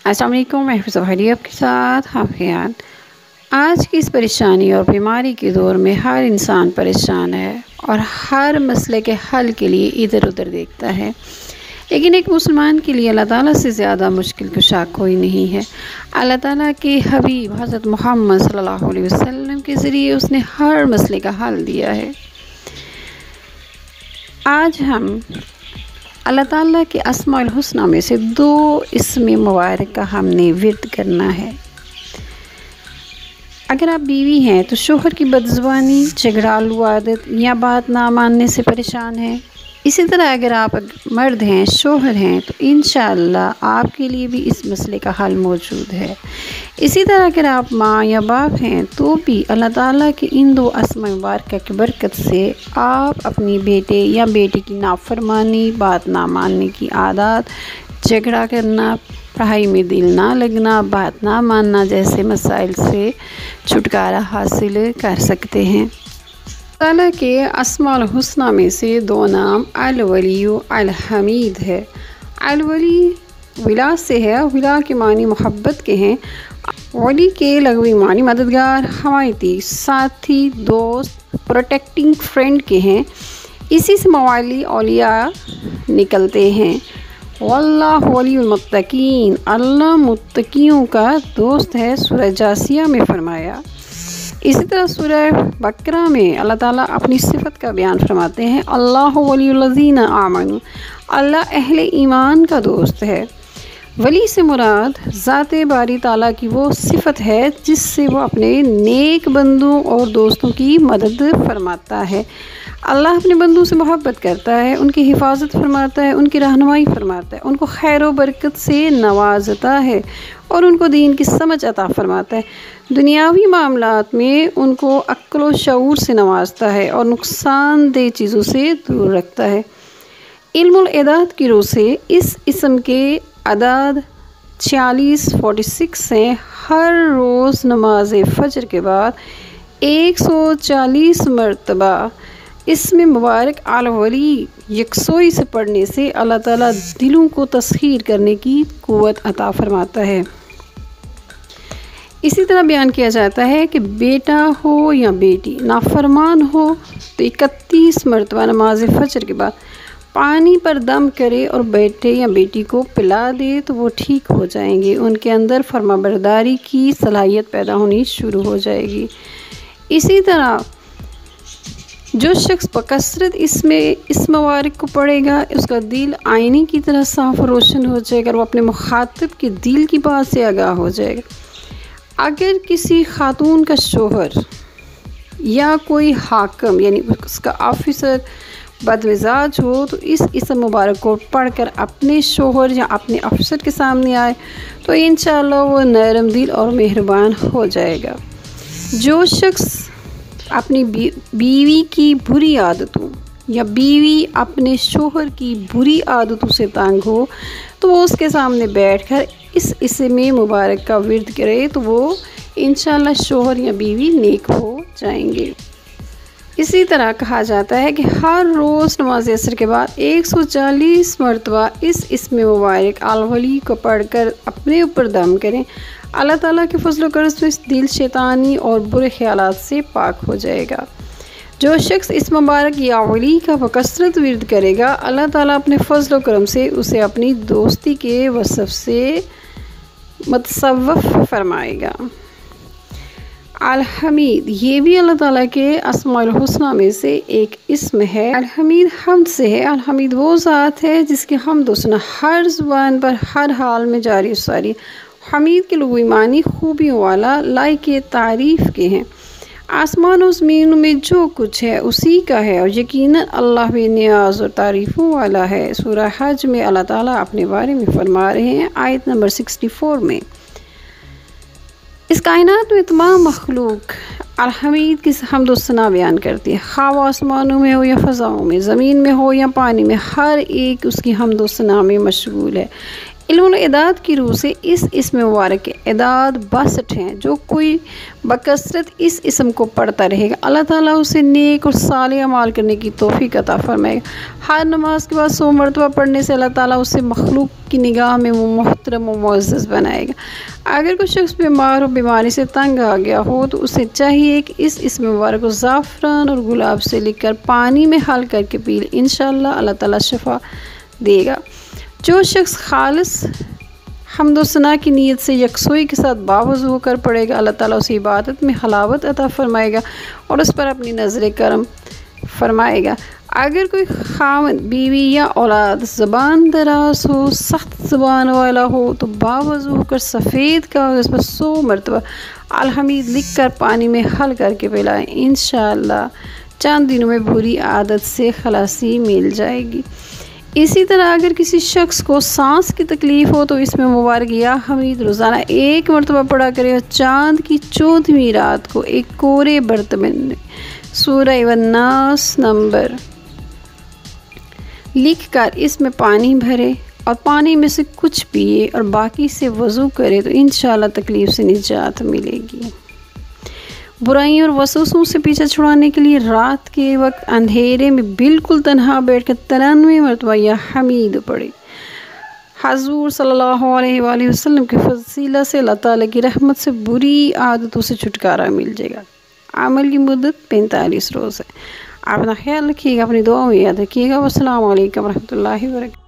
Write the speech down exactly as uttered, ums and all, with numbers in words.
अस्सलाम वालेकुम, मैं ज़हरी आपके साथ हाफियान। आज की इस परेशानी और बीमारी के दौर में हर इंसान परेशान है और हर मसले के हल के लिए इधर उधर देखता है, लेकिन एक मुसलमान के लिए अल्लाह ताला से ज़्यादा मुश्किल कुशा कोई नहीं है। अल्लाह ताला के हबीब हज़रत मोहम्मद सल्लल्लाहु अलैहि वसल्लम के ज़रिए उसने हर मसले का हल दिया है। आज हम अल्लाह ताला के अस्माउल हुस्ना में से दो इस्म मुबारक का हमने विर्द करना है। अगर आप बीवी हैं तो शोहर की बदज़ुबानी, झगड़ालू आदत या बात ना मानने से परेशान हैं। इसी तरह अगर आप मर्द हैं, शोहर हैं, तो इंशाअल्लाह आपके लिए भी इस मसले का हल मौजूद है। इसी तरह अगर आप माँ या बाप हैं तो भी अल्लाह ताला के इन दो अस्मा मुबारक की बरकत से आप अपनी बेटे या बेटी की नाफरमानी, बात ना मानने की आदत, झगड़ा करना, पढ़ाई में दिल ना लगना, बात ना मानना जैसे मसाइल से छुटकारा हासिल कर सकते हैं। ताला के अस्माउल हुस्ना में से दो नाम अल वली अल हमीद है। अल वली विला से है, विला के मानी मोहब्बत के हैं। वली के लगवी मानी मददगार, हमायती, साथी, दोस्त, प्रोटेक्टिंग फ्रेंड के हैं। इसी से मवाली औलिया निकलते हैं। वल्लाहु वलियुल मुत्तकीन, अल्लाह मुत्तकियों का दोस्त है, सूरह जासिया में फरमाया। इसी तरह सूरह बकरा में अल्लाह ताला अपनी सिफत का बयान फरमाते हैं, अल्लाहु वलियुल्लज़ीना आमनू, अल्लाह अहले ईमान का दोस्त है। वली से मुराद ज़ाते बारी ताला की वो सिफत है जिससे वो अपने नेक बंदों और दोस्तों की मदद फरमाता है। अल्लाह अपने बंदों से मोहब्बत करता है, उनकी हिफाजत फरमाता है, उनकी रहनुमाई फरमाता है, उनको खैर व बरकत से नवाजता है और उनको दीन की समझ अता फरमाता है। दुनियावी मामलात में उनको अक्ल व शऊर से नवाजता है और नुकसानदेह चीज़ों से दूर रखता है। इल्मुल इदाद की रूह से इस इस्म के अदाद छियालीस फोर्टी सिक्स हैं। हर रोज़ नमाज फ़जर के बाद एक सौ चालीस मरतबा इसमें मुबारक अल वली यकसोई से पढ़ने से अल्लाह ताला दिलों को तस्खीर करने की क़ुव्वत अता फरमाता है। इसी तरह बयान किया जाता है कि बेटा हो या बेटी नाफरमान हो तो इकतीस मरतबा नमाज फ़जर के बाद पानी पर दम करे और बेटे या बेटी को पिला दे तो वो ठीक हो जाएंगे। उनके अंदर फरमाबरदारी की सलाहियत पैदा होनी शुरू हो जाएगी। इसी तरह जो शख्स बकसरत इसमें इस मुबारक को पढ़ेगा, उसका दिल आईने की तरह साफ और रोशन हो जाएगा और वो अपने मुखातिब के दिल की बात से आगाह हो जाएगा। अगर किसी खातून का शोहर या कोई हाकम यानी उसका ऑफिसर बदमिजाज हो तो इस इस्म मुबारक को पढ़कर अपने शोहर या अपने अफसर के सामने आए तो इंशाअल्लाह वो नरम दिल और मेहरबान हो जाएगा। जो शख्स अपनी बीवी की बुरी आदतों या बीवी अपने शोहर की बुरी आदतों से तंग हो तो वो उसके सामने बैठकर इस इस्म मुबारक का विर्द करे तो वो इंशाअल्लाह शोहर या बीवी नेक हो जाएंगे। इसी तरह कहा जाता है कि हर रोज़ नमाज असर के बाद एक सौ चालीस मरतबा इस इस्म मुबारक अल वली को पढ़कर अपने ऊपर दम करें। अल्लाह ताला के फजल करम से दिल शैतानी और बुरे ख्यालात से पाक हो जाएगा। जो शख्स इस मुबारक या वली का बकसरत विर्द करेगा, अल्लाह ताला अपने फजल करम से उसे अपनी दोस्ती के वसफ़ से मुतसव्वफ़ फरमाएगा। अल हमीद ये भी अल्लाह ताला के अस्माउल हुस्ना में से एक इस्म है। अल हमीद हमद से है। अल हमीद वो ज़ात है जिसकी हमद व सना हर ज़ुबान पर हर हाल में जारी सारी। हमीद के लुग़वी मानी खूबियों वाला, लायके तारीफ़ के हैं। आसमान और ज़मीन में जो कुछ है उसी का है और यकीनन अल्लाह बेनियाज़ और तारीफ़ों वाला है। सूरह हज में अल्लाह ताला अपने बारे में फरमा रहे हैं आयत नंबर सिक्सटी फोर में। इस कायनात में तमाम मखलूक अल हमीद की हम्द व सना बयान करती है। खा वो आसमानों में हो या फ़ज़ाओं में, ज़मीन में हो या पानी में, हर एक उसकी हम्द व सना में मशगूल है। इल्मुल इदाद की रूह से इस इसम मुबारक के इदाद बासठ हैं। जो कोई बकसरत इस इसम को पढ़ता रहेगा अल्लाह ताला उसे नेक और साले अमाल करने की तौफीक अता फरमाएगा। हर नमाज के बाद सौ मरतबा पढ़ने से अल्लाह ताला उसे मखलूक की निगाह में वो मोहतरम व मुअज़्ज़ज़ बनाएगा। अगर कोई शख्स बीमार हो, बीमारी से तंग आ गया हो, तो उसे चाहिए कि इस इसम मुबारक को ज़ाफ़रान और गुलाब से लिखकर पानी में हल करके पी ले। इंशाअल्लाह अल्लाह ताला शिफा देगा। जो शख्स खालिस हम्दो सना की नीयत से यकसोई के साथ बावज़ू होकर पड़ेगा, अल्लाह ताला उसे इबादत में हलावत अता फ़रमाएगा और उस पर अपनी नज़र करम फरमाएगा। अगर कोई खामन, बीवी या औलाद ज़बान दराज हो, सख्त ज़बान वाला हो, तो बावज़ू होकर सफ़ेद कागज़ पर सौ मरतबा अल-हमीद लिख कर पानी में हल करके पिलाएँ। इंशाअल्लाह चंद दिनों में बुरी आदत से खलासी मिल जाएगी। इसी तरह अगर किसी शख्स को सांस की तकलीफ़ हो तो इसमें मुबारक या हमीद रोज़ाना एक मरतबा पढ़ा करे और चाँद की चौदहवीं रात को एक कोरे बर्तन में सूरह वन्नास नंबर लिख कर इसमें पानी भरे और पानी में से कुछ पिए और बाकी से वज़ू करे तो इंशाअल्लाह तकलीफ़ से निजात मिलेगी। बुराइयों और वसवसों से पीछा छुड़ाने के लिए रात के वक्त अंधेरे में बिल्कुल तन्हा बैठकर तिरानवे मरतबा या हमीद पढ़े। हज़ूर सल्लल्लाहु अलैहि वसल्लम के फजीला से अल्लाह ताला की रहमत से बुरी आदतों से छुटकारा मिल जाएगा। अमल की मुद्दत पैंतालीस रोज़ है। आप अपना ख्याल रखिएगा, अपनी दुआ में याद रखिएगा। अस्सलामु अलैकुम रहमतुल्लाहि व बरकातहू।